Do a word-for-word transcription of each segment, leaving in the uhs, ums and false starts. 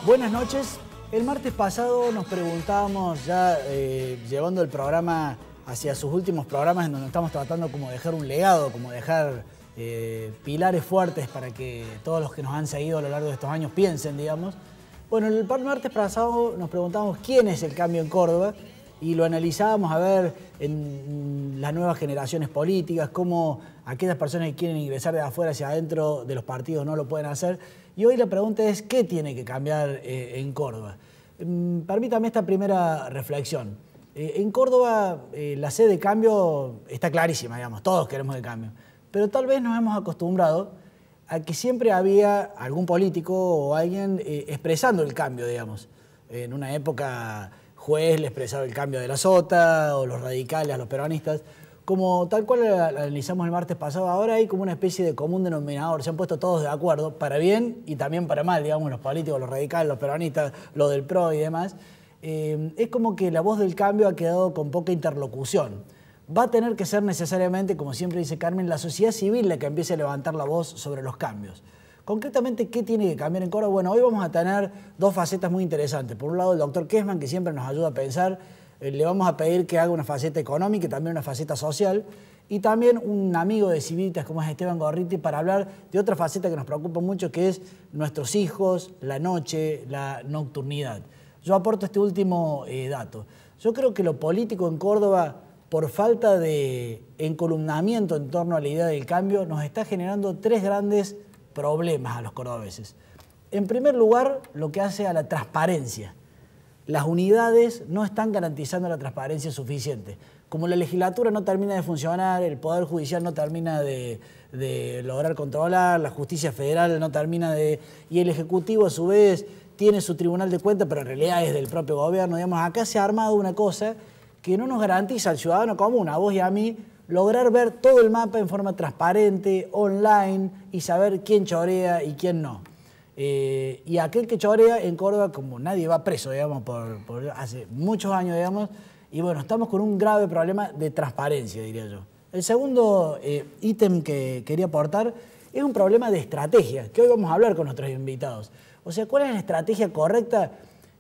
Buenas noches. El martes pasado nos preguntábamos, ya eh, llevando el programa hacia sus últimos programas, en donde estamos tratando como dejar un legado, como dejar eh, pilares fuertes para que todos los que nos han seguido a lo largo de estos años piensen, digamos. Bueno, el martes pasado nos preguntábamos quién es el cambio en Córdoba y lo analizábamos a ver en las nuevas generaciones políticas, cómo aquellas personas que quieren ingresar de afuera hacia adentro de los partidos no lo pueden hacer. Y hoy la pregunta es, ¿qué tiene que cambiar eh, en Córdoba? Mm, permítame esta primera reflexión. Eh, en Córdoba eh, la sed de cambio está clarísima, digamos, todos queremos el cambio. Pero tal vez nos hemos acostumbrado a que siempre había algún político o alguien eh, expresando el cambio, digamos. En una época Juez le expresaba el cambio de la sota, o los radicales a los peronistas. Como tal cual la, la analizamos el martes pasado, ahora hay como una especie de común denominador. Se han puesto todos de acuerdo, para bien y también para mal, digamos, los políticos, los radicales, los peronistas, los del P R O y demás. Eh, es como que la voz del cambio ha quedado con poca interlocución. Va a tener que ser necesariamente, como siempre dice Carmen, la sociedad civil la que empiece a levantar la voz sobre los cambios. Concretamente, ¿qué tiene que cambiar en Córdoba? Bueno, hoy vamos a tener dos facetas muy interesantes. Por un lado, el doctor Kessman, que siempre nos ayuda a pensar. Eh, le vamos a pedir que haga una faceta económica y también una faceta social. Y también un amigo de Civitas como es Esteban Gorriti para hablar de otra faceta que nos preocupa mucho, que es nuestros hijos, la noche, la nocturnidad. Yo aporto este último eh, dato. Yo creo que lo político en Córdoba, por falta de encolumnamiento en torno a la idea del cambio, nos está generando tres grandes problemas a los cordobeses. En primer lugar, lo que hace a la transparencia. Las unidades no están garantizando la transparencia suficiente. Como la legislatura no termina de funcionar, el Poder Judicial no termina de, de lograr controlar, la justicia federal no termina de... y el Ejecutivo a su vez tiene su tribunal de cuentas, pero en realidad es del propio gobierno. Digamos, acá se ha armado una cosa que no nos garantiza al ciudadano común, a vos y a mí, lograr ver todo el mapa en forma transparente, online, y saber quién chorea y quién no. Eh, y aquel que chorea en Córdoba, como nadie va preso, digamos, por, por hace muchos años, digamos, y bueno, estamos con un grave problema de transparencia, diría yo. El segundo eh, ítem que quería aportar es un problema de estrategia, que hoy vamos a hablar con nuestros invitados. O sea, ¿cuál es la estrategia correcta?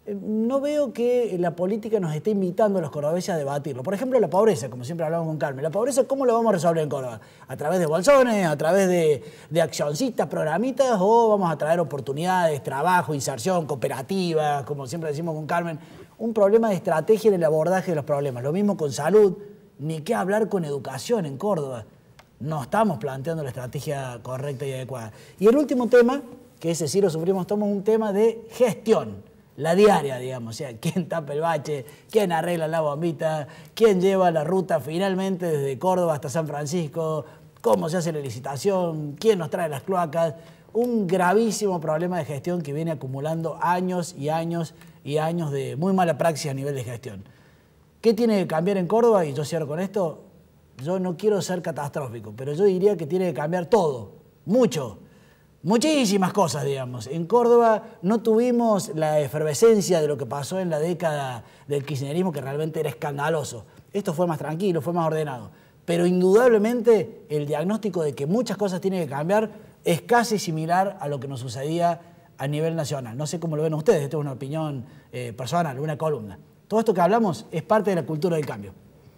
No veo que la política nos esté invitando a los cordobeses a debatirlo. Por ejemplo, la pobreza, como siempre hablamos con Carmen. ¿La pobreza cómo la vamos a resolver en Córdoba? ¿A través de bolsones, a través de, de accioncistas, programitas, o vamos a traer oportunidades, trabajo, inserción, cooperativas, como siempre decimos con Carmen? Un problema de estrategia en el abordaje de los problemas. Lo mismo con salud, ni qué hablar con educación en Córdoba. No estamos planteando la estrategia correcta y adecuada. Y el último tema, que ese sí lo sufrimos, tomamos un tema de gestión. La diaria, digamos, o sea, quién tapa el bache, quién arregla la bombita, quién lleva la ruta finalmente desde Córdoba hasta San Francisco, cómo se hace la licitación, quién nos trae las cloacas. Un gravísimo problema de gestión que viene acumulando años y años y años de muy mala praxis a nivel de gestión. ¿Qué tiene que cambiar en Córdoba? Y yo cierro con esto. Yo no quiero ser catastrófico, pero yo diría que tiene que cambiar todo, mucho. Muchísimas cosas, digamos. En Córdoba no tuvimos la efervescencia de lo que pasó en la década del kirchnerismo, que realmente era escandaloso. Esto fue más tranquilo, fue más ordenado. Pero indudablemente el diagnóstico de que muchas cosas tienen que cambiar es casi similar a lo que nos sucedía a nivel nacional. No sé cómo lo ven ustedes, esto es una opinión eh, personal, una columna. Todo esto que hablamos es parte de la cultura del cambio.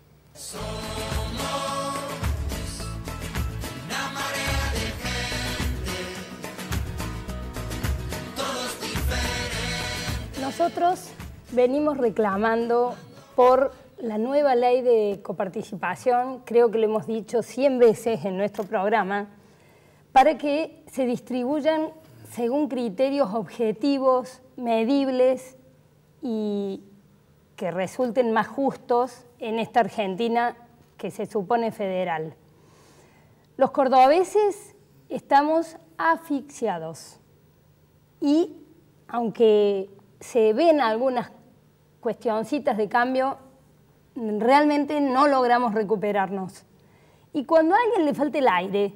Nosotros venimos reclamando por la nueva ley de coparticipación, creo que lo hemos dicho cien veces en nuestro programa, para que se distribuyan según criterios objetivos, medibles y que resulten más justos en esta Argentina que se supone federal. Los cordobeses estamos asfixiados y, aunque se ven algunas cuestioncitas de cambio, realmente no logramos recuperarnos. Y cuando a alguien le falta el aire,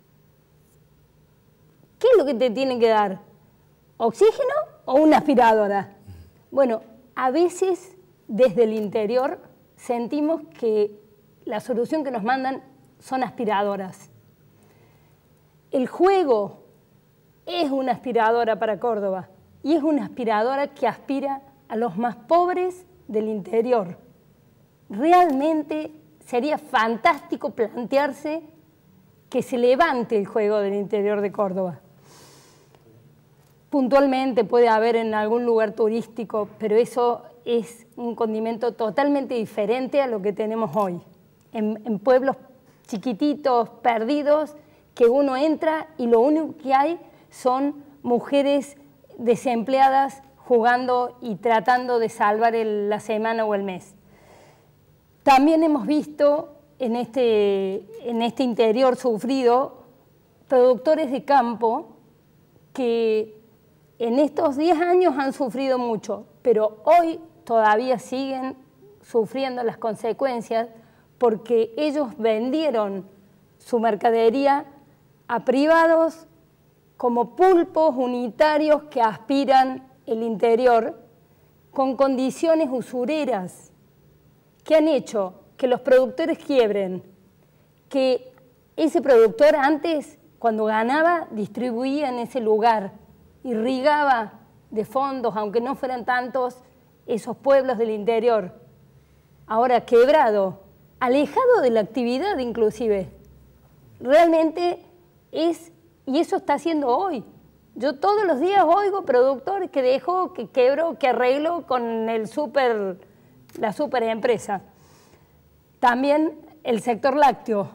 ¿qué es lo que te tienen que dar? ¿Oxígeno o una aspiradora? Bueno, a veces desde el interior sentimos que la solución que nos mandan son aspiradoras. El juego es una aspiradora para Córdoba. y es una aspiradora que aspira a los más pobres del interior. Realmente sería fantástico plantearse que se levante el juego del interior de Córdoba. Puntualmente puede haber en algún lugar turístico, pero eso es un condimento totalmente diferente a lo que tenemos hoy. En, en pueblos chiquititos, perdidos, que uno entra y lo único que hay son mujeres desempleadas jugando y tratando de salvar el, la semana o el mes. También hemos visto en este, en este interior sufrido productores de campo que en estos diez años han sufrido mucho, pero hoy todavía siguen sufriendo las consecuencias porque ellos vendieron su mercadería a privados como pulpos unitarios que aspiran el interior con condiciones usureras que han hecho que los productores quiebren, que ese productor antes, cuando ganaba, distribuía en ese lugar, irrigaba de fondos, aunque no fueran tantos, esos pueblos del interior. Ahora quebrado, alejado de la actividad inclusive. Realmente es, y eso está haciendo hoy. Yo todos los días oigo productores que dejó, que quebró, que arregló con el super, la super empresa. También el sector lácteo.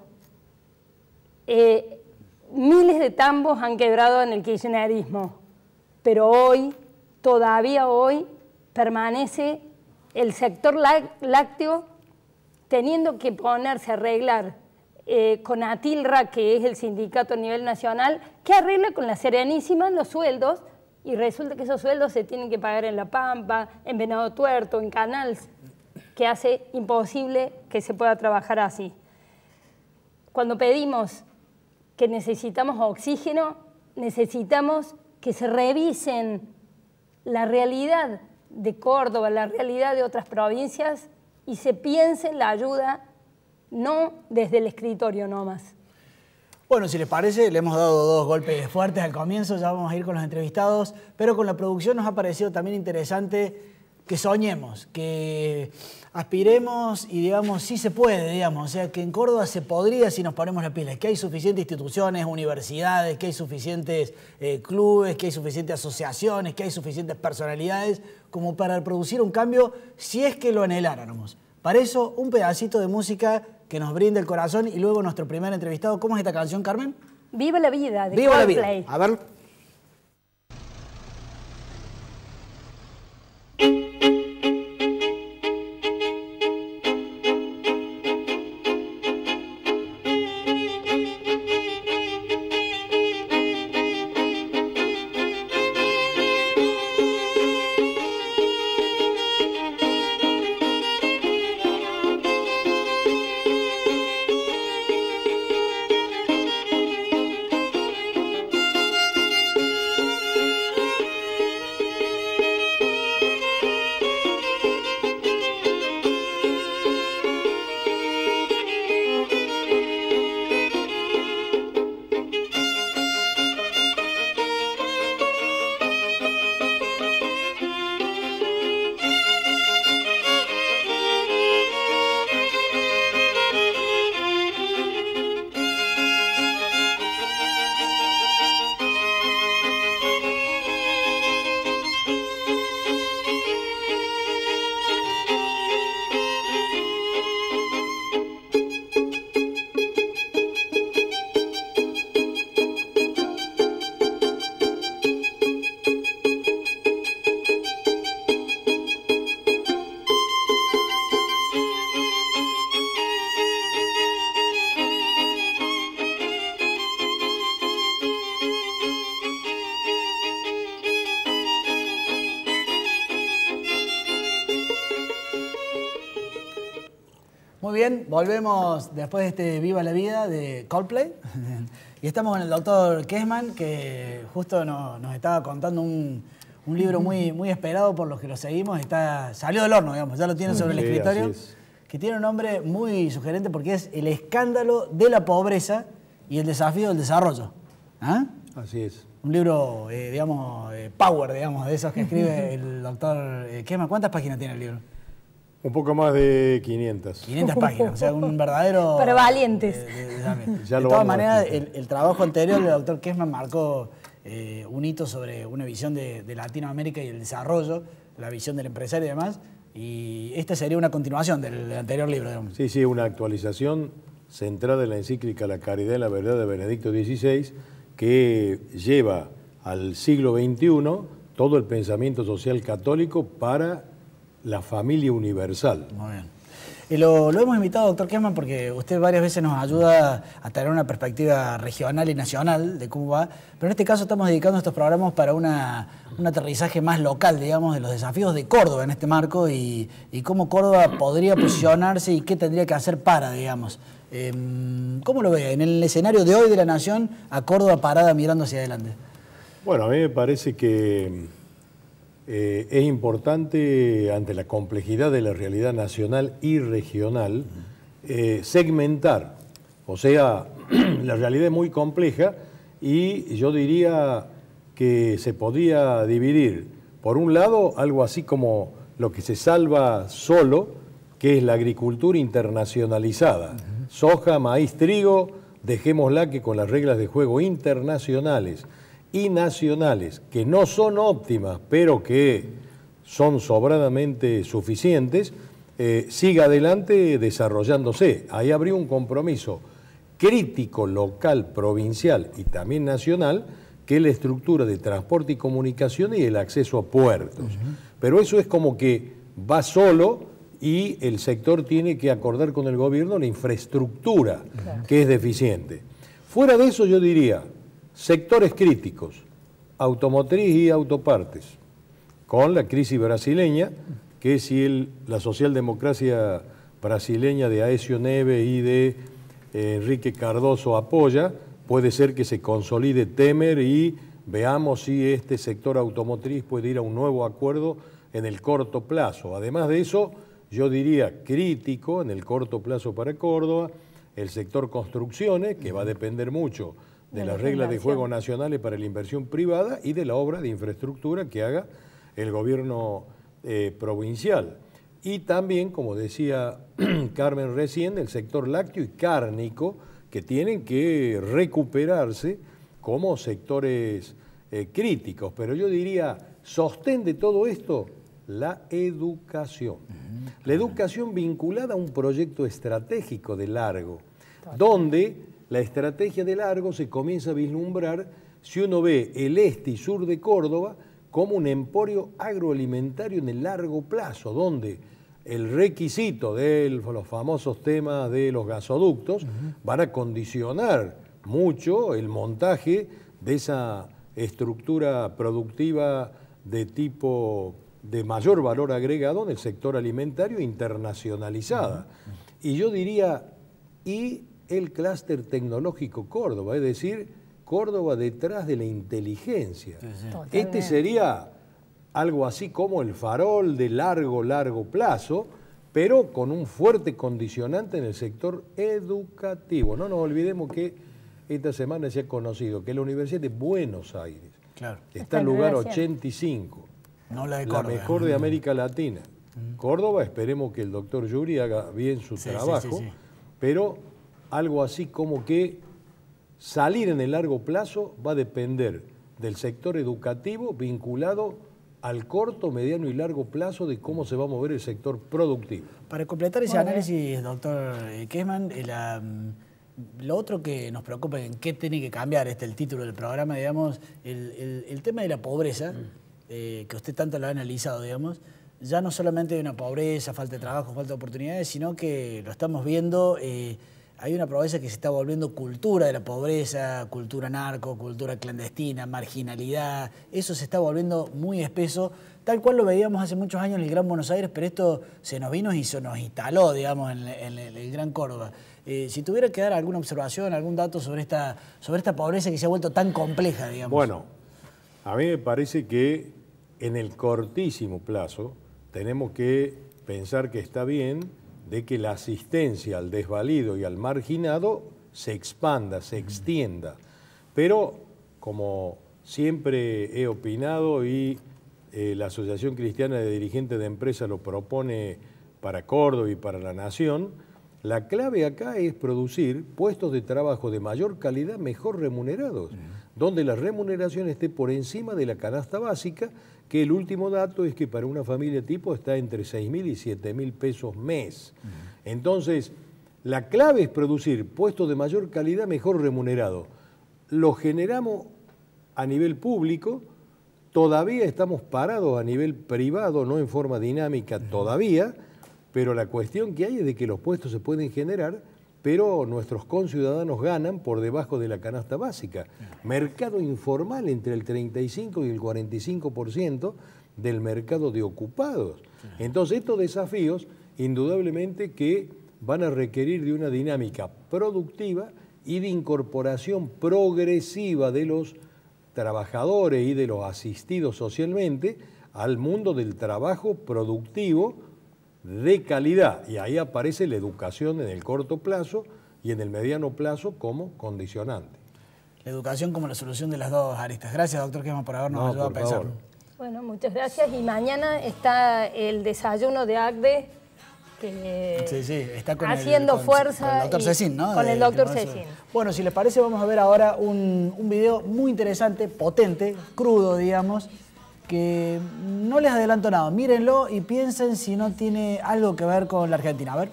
Eh, miles de tambos han quebrado en el kirchnerismo, pero hoy, todavía hoy, permanece el sector lácteo teniendo que ponerse a arreglar eh, con ATILRA, que es el sindicato a nivel nacional, que arregla con la Serenísima los sueldos, y resulta que esos sueldos se tienen que pagar en La Pampa, en Venado Tuerto, en Canals, que hace imposible que se pueda trabajar así. Cuando pedimos que necesitamos oxígeno, necesitamos que se revisen la realidad de Córdoba, la realidad de otras provincias y se piense en la ayuda no desde el escritorio nomás. Bueno, si les parece, le hemos dado dos golpes fuertes al comienzo, ya vamos a ir con los entrevistados, pero con la producción nos ha parecido también interesante que soñemos, que aspiremos y digamos, sí se puede, digamos, o sea, que en Córdoba se podría si nos ponemos la pila, que hay suficientes instituciones, universidades, que hay suficientes eh, clubes, que hay suficientes asociaciones, que hay suficientes personalidades como para producir un cambio si es que lo anheláramos. Para eso, un pedacito de música que nos brinde el corazón y luego nuestro primer entrevistado. ¿Cómo es esta canción, Carmen? Viva la vida, de Viva Coldplay. la vida. A ver. Muy bien, volvemos después de este Viva la Vida de Coldplay. Y estamos con el doctor Kessman, que justo nos, nos estaba contando un, un libro muy, muy esperado por los que lo seguimos. Está, salió del horno, digamos, ya lo tiene sobre el Sí, escritorio. así es. Que tiene un nombre muy sugerente porque es El escándalo de la pobreza y el desafío del desarrollo. ¿Ah? Así es. un libro, eh, digamos, eh, power, digamos, de esos que escribe el doctor eh, Kessmann. ¿Cuántas páginas tiene el libro? Un poco más de quinientas. quinientas páginas, o sea, un verdadero... Para valientes. De, de, de, Ya de lo todas vamos a maneras, explicar. el, el trabajo anterior del doctor Kessmann marcó eh, un hito sobre una visión de, de Latinoamérica y el desarrollo, la visión del empresario y demás, y esta sería una continuación del, del anterior libro, digamos. Sí, sí, una actualización centrada en la encíclica La Caridad y la Verdad de Benedicto dieciséis, que lleva al siglo veintiuno todo el pensamiento social católico para la familia universal. Muy bien. Y lo, lo hemos invitado, doctor Kessmann, porque usted varias veces nos ayuda a tener una perspectiva regional y nacional de cómo va, pero en este caso estamos dedicando estos programas para una, un aterrizaje más local, digamos, de los desafíos de Córdoba en este marco y, y cómo Córdoba podría posicionarse y qué tendría que hacer para, digamos. Eh, ¿Cómo lo ve en el escenario de hoy de la Nación a Córdoba parada mirando hacia adelante? Bueno, a mí me parece que eh, es importante, ante la complejidad de la realidad nacional y regional, eh, segmentar. O sea, la realidad es muy compleja y yo diría que se podía dividir, por un lado, algo así como lo que se salva solo, que es la agricultura internacionalizada. Uh-huh. Soja, maíz, trigo, dejémosla que con las reglas de juego internacionales y nacionales, que no son óptimas, pero que son sobradamente suficientes, eh, siga adelante desarrollándose. Ahí habría un compromiso crítico local, provincial y también nacional, que es la estructura de transporte y comunicación y el acceso a puertos. Uh-huh. Pero eso es como que va solo y el sector tiene que acordar con el gobierno la infraestructura, claro, que es deficiente. Fuera de eso yo diría, sectores críticos, automotriz y autopartes, con la crisis brasileña, que si el, la socialdemocracia brasileña de Aécio Neves y de eh, Enrique Cardoso apoya, puede ser que se consolide Temer y veamos si este sector automotriz puede ir a un nuevo acuerdo en el corto plazo. Además de eso, yo diría crítico en el corto plazo para Córdoba, el sector construcciones, que va a depender mucho de, de las reglas de juego nacionales para la inversión privada y de la obra de infraestructura que haga el gobierno eh, provincial. Y también, como decía Carmen recién, el sector lácteo y cárnico, que tienen que recuperarse como sectores eh, críticos. Pero yo diría, sostén de todo esto, la educación. Uh-huh. La educación vinculada a un proyecto estratégico de largo, donde la estrategia de largo se comienza a vislumbrar si uno ve el este y sur de Córdoba como un emporio agroalimentario en el largo plazo, donde el requisito de los famosos temas de los gasoductos uh-huh. van a condicionar mucho el montaje de esa estructura productiva de tipo de mayor valor agregado en el sector alimentario internacionalizada. Uh-huh. Y yo diría, y el clúster tecnológico Córdoba, es decir, Córdoba detrás de la inteligencia. Sí, sí. Este sería algo así como el farol de largo, largo plazo, pero con un fuerte condicionante en el sector educativo. No nos olvidemos que esta semana se ha conocido que la Universidad de Buenos Aires claro. está en lugar ochenta y cinco, no la, de Córdoba, la mejor de América Latina. Mm. Córdoba, esperemos que el doctor Yuri haga bien su sí, trabajo, sí, sí, sí. pero algo así como que salir en el largo plazo va a depender del sector educativo vinculado al corto, mediano y largo plazo de cómo se va a mover el sector productivo. Para completar ese bueno, análisis, doctor Kessmann, la, lo otro que nos preocupa, en qué tiene que cambiar, este el título del programa, digamos, el, el, el tema de la pobreza, mm. eh, que usted tanto lo ha analizado, digamos, ya no solamente hay una pobreza, falta de trabajo, falta de oportunidades, sino que lo estamos viendo... Eh, hay una pobreza que se está volviendo cultura de la pobreza, cultura narco, cultura clandestina, marginalidad. Eso se está volviendo muy espeso, tal cual lo veíamos hace muchos años en el Gran Buenos Aires, pero esto se nos vino y se nos instaló, digamos, en, en, en el Gran Córdoba. Eh, si tuviera que dar alguna observación, algún dato sobre esta, sobre esta pobreza que se ha vuelto tan compleja, digamos. Bueno, a mí me parece que en el cortísimo plazo tenemos que pensar que está bien de que la asistencia al desvalido y al marginado se expanda, se extienda. Pero, como siempre he opinado y eh, la Asociación Cristiana de Dirigentes de Empresas lo propone para Córdoba y para la Nación. La clave acá es producir puestos de trabajo de mayor calidad, mejor remunerados, uh-huh. donde la remuneración esté por encima de la canasta básica, que el último dato es que para una familia tipo está entre seis mil y siete mil pesos mes. Uh-huh. Entonces, la clave es producir puestos de mayor calidad, mejor remunerados. Lo generamos a nivel público, todavía estamos parados a nivel privado, no en forma dinámica uh-huh. todavía, pero la cuestión que hay es de que los puestos se pueden generar, pero nuestros conciudadanos ganan por debajo de la canasta básica. Mercado informal entre el treinta y cinco y el cuarenta y cinco por ciento del mercado de ocupados. Entonces estos desafíos indudablemente que van a requerir de una dinámica productiva y de incorporación progresiva de los trabajadores y de los asistidos socialmente al mundo del trabajo productivo de calidad, y ahí aparece la educación en el corto plazo y en el mediano plazo como condicionante. La educación como la solución de las dos aristas. Gracias, doctor Quema, por habernos no, ayudado por a pensar. Favor. Bueno, muchas gracias. Y mañana está el desayuno de A C D E, que sí, sí, está con haciendo el, con, fuerza. Con el doctor Cecín, ¿no? Con de, el doctor Cecín. Bueno, si les parece, vamos a ver ahora un, un video muy interesante, potente, crudo, digamos, que no les adelanto nada. Mírenlo y piensen si no tiene algo que ver con la Argentina. A ver.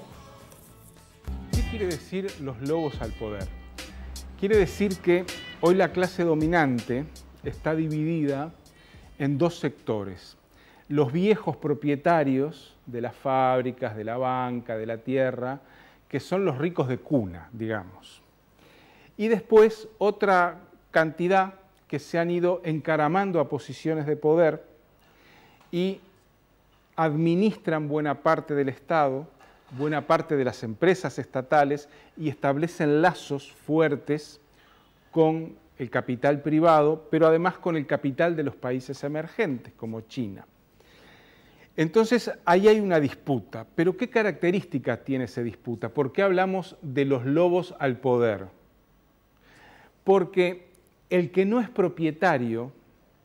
¿Qué quiere decir los lobos al poder? Quiere decir que hoy la clase dominante está dividida en dos sectores. Los viejos propietarios de las fábricas, de la banca, de la tierra, que son los ricos de cuna, digamos. Y después otra cantidad que se han ido encaramando a posiciones de poder y administran buena parte del Estado, buena parte de las empresas estatales y establecen lazos fuertes con el capital privado, pero además con el capital de los países emergentes, como China. Entonces, ahí hay una disputa. ¿Pero qué características tiene esa disputa? ¿Por qué hablamos de los lobos al poder? Porque el que no es propietario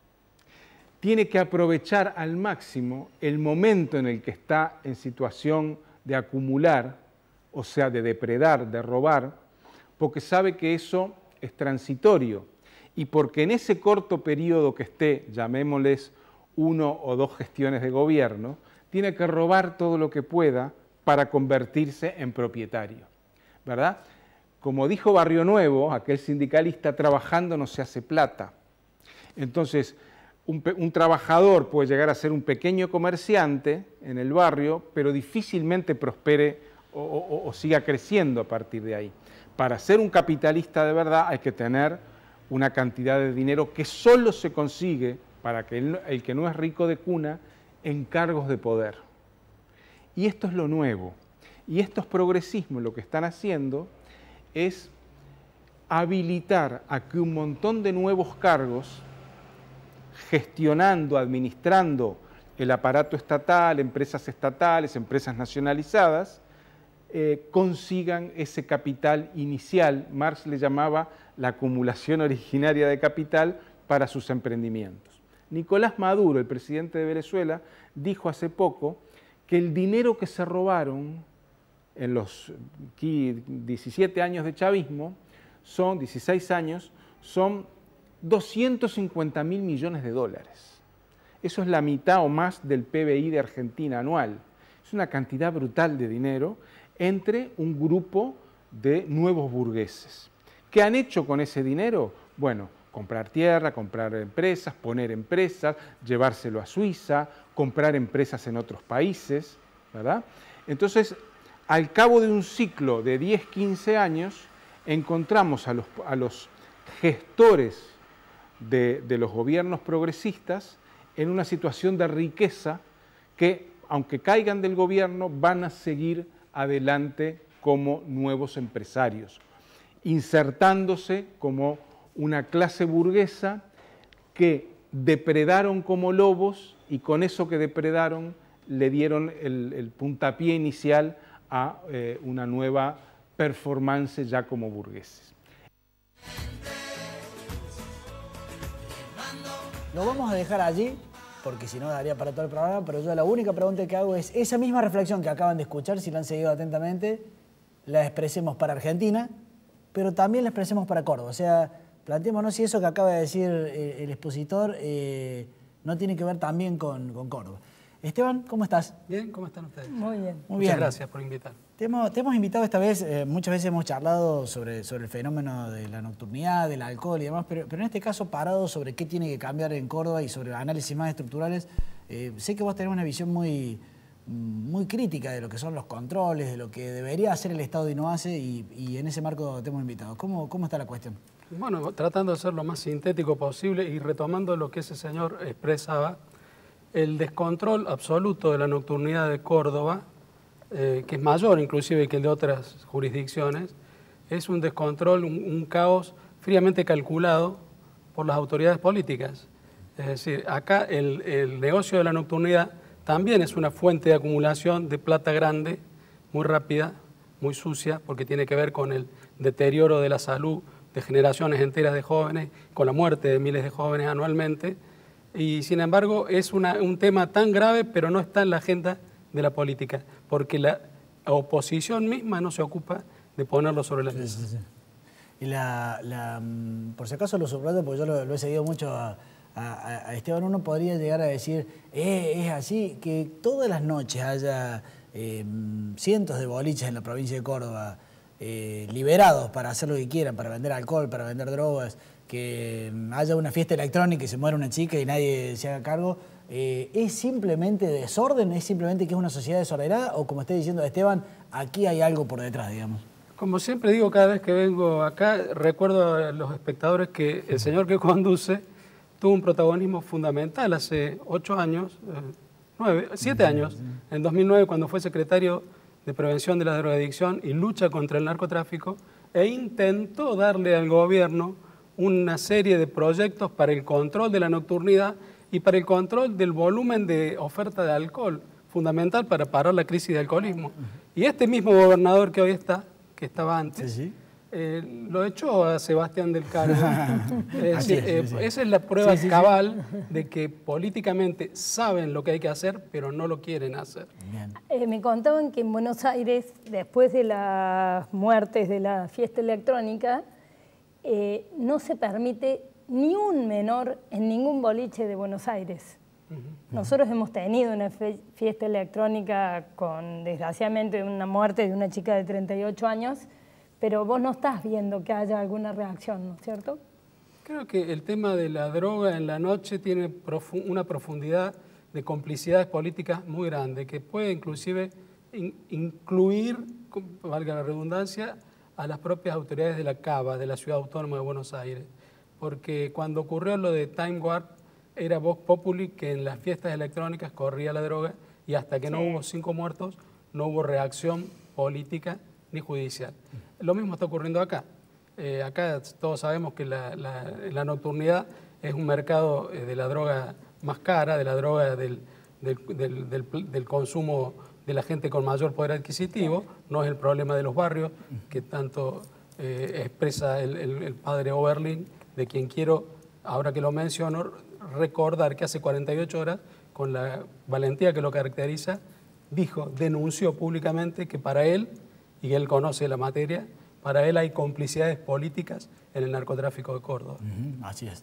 tiene que aprovechar al máximo el momento en el que está en situación de acumular, o sea, de depredar, de robar, porque sabe que eso es transitorio y porque en ese corto periodo que esté, llamémosles uno o dos gestiones de gobierno, tiene que robar todo lo que pueda para convertirse en propietario, ¿verdad? Como dijo Barrio Nuevo, aquel sindicalista, trabajando no se hace plata. Entonces, un, un trabajador puede llegar a ser un pequeño comerciante en el barrio, pero difícilmente prospere o, o, o siga creciendo a partir de ahí. Para ser un capitalista de verdad hay que tener una cantidad de dinero que solo se consigue para que el, el que no es rico de cuna en cargos de poder. Y esto es lo nuevo. Y estos progresismos lo que están haciendo es habilitar a que un montón de nuevos cargos, gestionando, administrando el aparato estatal, empresas estatales, empresas nacionalizadas, eh, consigan ese capital inicial. Marx le llamaba la acumulación originaria de capital para sus emprendimientos. Nicolás Maduro, el presidente de Venezuela, dijo hace poco que el dinero que se robaron en los diecisiete años de chavismo, son dieciséis años, son doscientos cincuenta mil millones de dólares. Eso es la mitad o más del P B I de Argentina anual. Es una cantidad brutal de dinero entre un grupo de nuevos burgueses. ¿Qué han hecho con ese dinero? Bueno, comprar tierra, comprar empresas, poner empresas, llevárselo a Suiza, comprar empresas en otros países, ¿verdad? Entonces, al cabo de un ciclo de diez, quince años, encontramos a los, a los gestores de, de los gobiernos progresistas en una situación de riqueza que, aunque caigan del gobierno, van a seguir adelante como nuevos empresarios, insertándose como una clase burguesa que depredaron como lobos y con eso que depredaron le dieron el, el puntapié inicial a eh, una nueva performance ya como burgueses. lo vamos a dejar allí, porque si no daría para todo el programa, pero yo la única pregunta que hago es, esa misma reflexión que acaban de escuchar, si la han seguido atentamente, la expresemos para Argentina, pero también la expresemos para Córdoba. O sea, planteémonos si eso que acaba de decir eh, el expositor eh, no tiene que ver también con, con Córdoba. Esteban, ¿cómo estás? Bien, ¿cómo están ustedes? Muy bien. Muy Muchas bien. gracias por invitar. Te hemos, te hemos invitado esta vez, eh, muchas veces hemos charlado sobre, sobre el fenómeno de la nocturnidad, del alcohol y demás, pero, pero en este caso parado sobre qué tiene que cambiar en Córdoba y sobre análisis más estructurales. Eh, sé que vos tenés una visión muy, muy crítica de lo que son los controles, de lo que debería hacer el Estado y no hace, y, y en ese marco te hemos invitado. ¿Cómo, cómo está la cuestión? Bueno, tratando de ser lo más sintético posible y retomando lo que ese señor expresaba, el descontrol absoluto de la nocturnidad de Córdoba, eh, que es mayor inclusive que el de otras jurisdicciones, es un descontrol, un, un caos fríamente calculado por las autoridades políticas. Es decir, acá el, el negocio de la nocturnidad también es una fuente de acumulación de plata grande, muy rápida, muy sucia, porque tiene que ver con el deterioro de la salud de generaciones enteras de jóvenes, con la muerte de miles de jóvenes anualmente. Y sin embargo es una, un tema tan grave, pero no está en la agenda de la política, porque la oposición misma no se ocupa de ponerlo sobre la mesa. Sí, sí, sí. Y la, la, por si acaso lo subrayo, porque yo lo, lo he seguido mucho a, a, a Esteban, uno podría llegar a decir, eh, es así, que todas las noches haya eh, cientos de boliches en la provincia de Córdoba eh, liberados para hacer lo que quieran, para vender alcohol, para vender drogas, que haya una fiesta electrónica y se muera una chica y nadie se haga cargo, eh, ¿es simplemente desorden? ¿Es simplemente que es una sociedad desordenada? O como está diciendo Esteban, aquí hay algo por detrás, digamos. Como siempre digo cada vez que vengo acá, recuerdo a los espectadores que el señor que conduce tuvo un protagonismo fundamental hace ocho años, eh, nueve, siete años, en dos mil nueve cuando fue secretario de Prevención de la Drogadicción y Lucha contra el Narcotráfico, e intentó darle al gobierno una serie de proyectos para el control de la nocturnidad y para el control del volumen de oferta de alcohol, fundamental para parar la crisis de alcoholismo. Y este mismo gobernador que hoy está, que estaba antes, sí, sí. Eh, lo echó a Sebastián del Cargo. Es decir, eh, sí, sí. Esa es la prueba sí, sí, cabal sí. de que políticamente saben lo que hay que hacer, pero no lo quieren hacer. Eh, me contaban que en Buenos Aires, después de las muertes de la fiesta electrónica, Eh, no se permite ni un menor en ningún boliche de Buenos Aires. Uh-huh. Nosotros hemos tenido una fiesta electrónica con, desgraciadamente, una muerte de una chica de treinta y ocho años, pero vos no estás viendo que haya alguna reacción, ¿no es cierto? Creo que el tema de la droga en la noche tiene profu- una profundidad de complicidades políticas muy grande, que puede inclusive in- incluir, valga la redundancia, a las propias autoridades de la Cava, de la Ciudad Autónoma de Buenos Aires. Porque cuando ocurrió lo de Time Warp, era Vox Populi que en las fiestas electrónicas corría la droga y hasta que sí. no hubo cinco muertos, no hubo reacción política ni judicial. Lo mismo está ocurriendo acá. Eh, acá todos sabemos que la, la, la nocturnidad es un mercado de la droga más cara, de la droga del, del, del, del, del consumo de la gente con mayor poder adquisitivo, no es el problema de los barrios, que tanto eh, expresa el, el, el padre Oberlin, de quien quiero, ahora que lo menciono, recordar que hace cuarenta y ocho horas, con la valentía que lo caracteriza, dijo, denunció públicamente que para él, y él conoce la materia, para él hay complicidades políticas en el narcotráfico de Córdoba. Uh-huh, así es.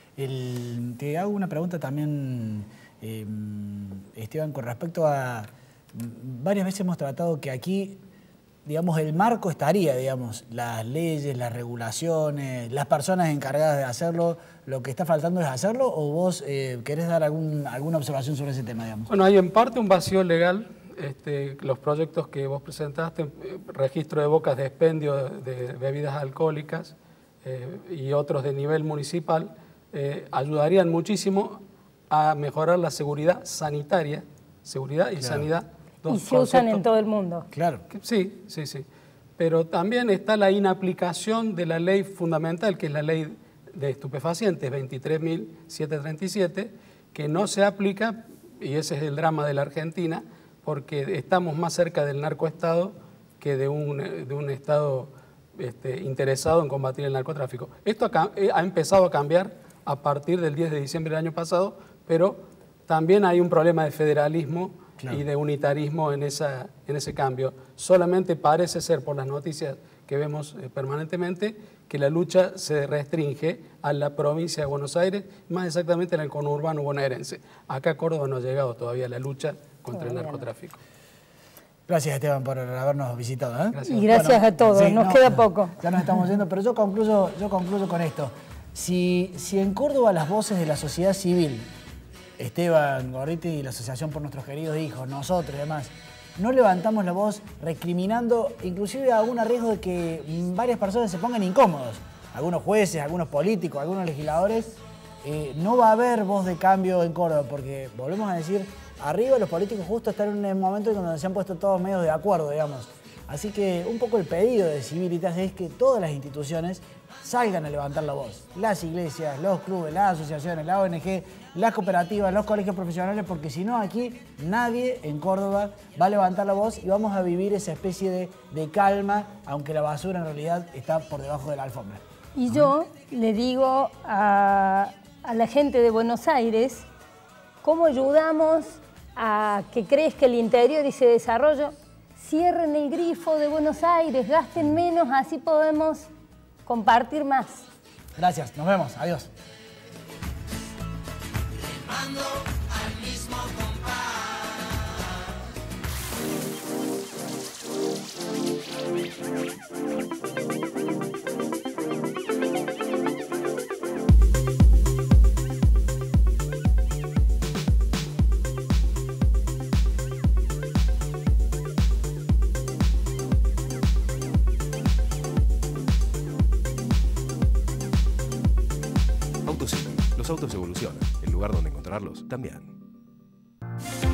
El, te hago una pregunta también, eh, Esteban, con respecto a... Varias veces hemos tratado que aquí, digamos, el marco estaría, digamos, las leyes, las regulaciones, las personas encargadas de hacerlo. ¿Lo que está faltando es hacerlo o vos eh, querés dar algún, alguna observación sobre ese tema, digamos? Bueno, hay en parte un vacío legal. Este, los proyectos que vos presentaste, registro de bocas de expendio de bebidas alcohólicas eh, y otros de nivel municipal, eh, ayudarían muchísimo a mejorar la seguridad sanitaria, seguridad y claro. sanidad. Y se usan en todo el mundo. Claro. Sí, sí, sí. Pero también está la inaplicación de la ley fundamental, que es la ley de estupefacientes veintitrés mil setecientos treinta y siete, que no se aplica, y ese es el drama de la Argentina, porque estamos más cerca del narcoestado que de un, de un Estado este, interesado en combatir el narcotráfico. Esto ha, ha empezado a cambiar a partir del diez de diciembre del año pasado, pero también hay un problema de federalismo claro. y de unitarismo en, esa, en ese cambio. Solamente parece ser, por las noticias que vemos eh, permanentemente, que la lucha se restringe a la provincia de Buenos Aires, más exactamente en el conurbano bonaerense. Acá a Córdoba no ha llegado todavía la lucha contra todavía el narcotráfico. Gracias, Esteban, por habernos visitado. ¿eh? Gracias. Y gracias bueno, a todos, sí, nos no, queda poco. Ya nos estamos yendo, pero yo concluyo, yo concluyo con esto. Si, si en Córdoba las voces de la sociedad civil, Esteban Gorriti y la Asociación por Nuestros Queridos Hijos, nosotros y demás, no levantamos la voz recriminando, inclusive a algún riesgo de que varias personas se pongan incómodos, algunos jueces, algunos políticos, algunos legisladores, eh, no va a haber voz de cambio en Córdoba, porque volvemos a decir, arriba los políticos justo están en un momento en donde se han puesto todos medios de acuerdo, digamos. Así que un poco el pedido de Civilitas es que todas las instituciones salgan a levantar la voz. Las iglesias, los clubes, las asociaciones, la O N G, las cooperativas, los colegios profesionales, porque si no aquí nadie en Córdoba va a levantar la voz y vamos a vivir esa especie de, de calma, aunque la basura en realidad está por debajo de la alfombra. Y yo le digo a, a la gente de Buenos Aires, ¿cómo ayudamos a que crezca el interior y se desarrolle? Cierren el grifo de Buenos Aires, gasten menos, así podemos compartir más. Gracias, nos vemos, adiós. Los autos evolucionan, el lugar donde encontrarlos también.